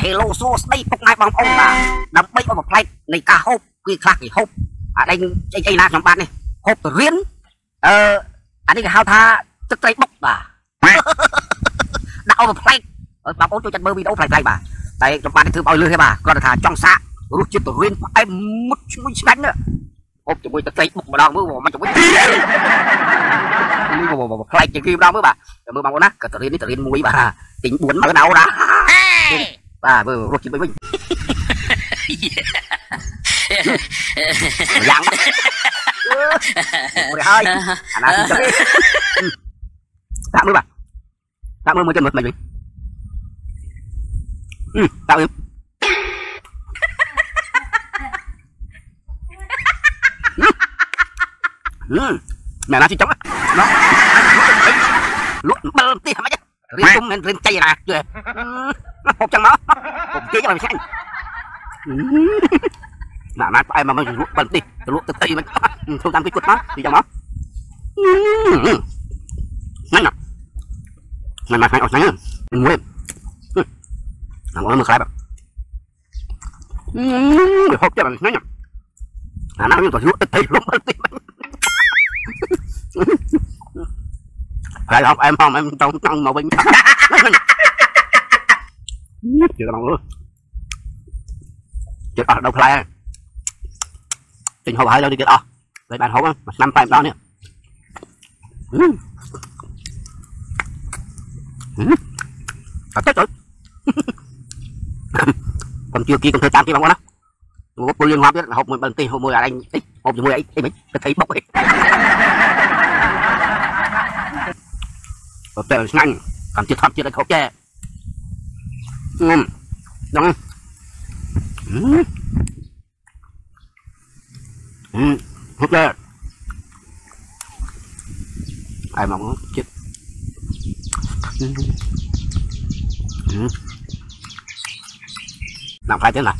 hello sauce đây phục ngay bằng ông bà đập bay vào một plate này cả hộp quy khạc thì hộp đây anh nào trong bạn này hộp riêng anh ấy hao tha tức tay bốc bà đạo một plate bà bố cho chân bơ video plate bà đây trong bạn thứ bao lư hay bà còn là thà trong xã rút chiếc riêng em mất mũi đánh nữa hộp cho tôi tức tay bốc mà đau mới mà cho tôi một plate chỉ kim đau mới bà mưa bằng nát cả tự nhiên muối bà tính buồn mà nào đó bà vừa rút chiếc bơ dạng ôi ơi anh ăn cho đi tạm bà tạm mới chân mực mày gì tạm im mẹ nó chỉ chống nó lút bơ tí hả mày riêng cung nên riêng chay là chưa hộp chân nó hộp kia cho mày xem mà em mà mình luộc bẩn đi luộc từ tây mình không ăn cái cột nó thì trong đó nãy nè này mà phải ở sáng mình mua làm món mực lại bạn để hộp cho bạn nãy nè nó nhưng còn luộc từ tây luộc bẩn đi phải không em trong màu bình chưa làm luôn chưa ở đâu phải tình hộp hai đâu đi kia đây bạn hộp mà 5 tay đó nữa chết rồi còn chưa kia còn thời gian kia bằng đó một cô liên hoa biết là hộp mình tiền hộp mười anh hộp mười ấy mình thấy bốc ấy hộp tệ nhanh còn chưa thật chưa được hộp chè đúng hút ra ai mà muốn chết làm phải thế nào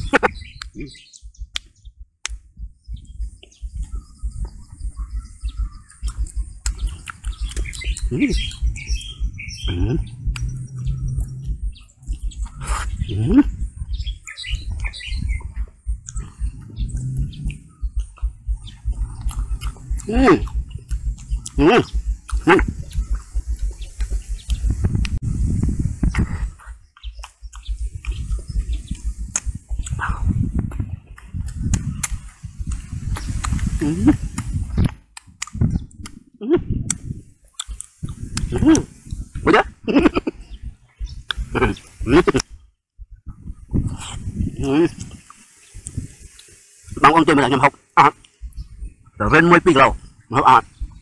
bằng ông chơi mình là nhầm học rồi lên 10 pin lâu học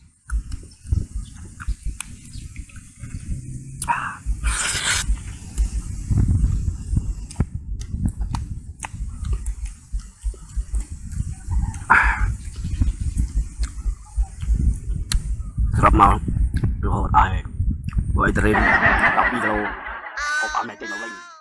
rất mau rồi ai với trên đọc video của bạn này trên mình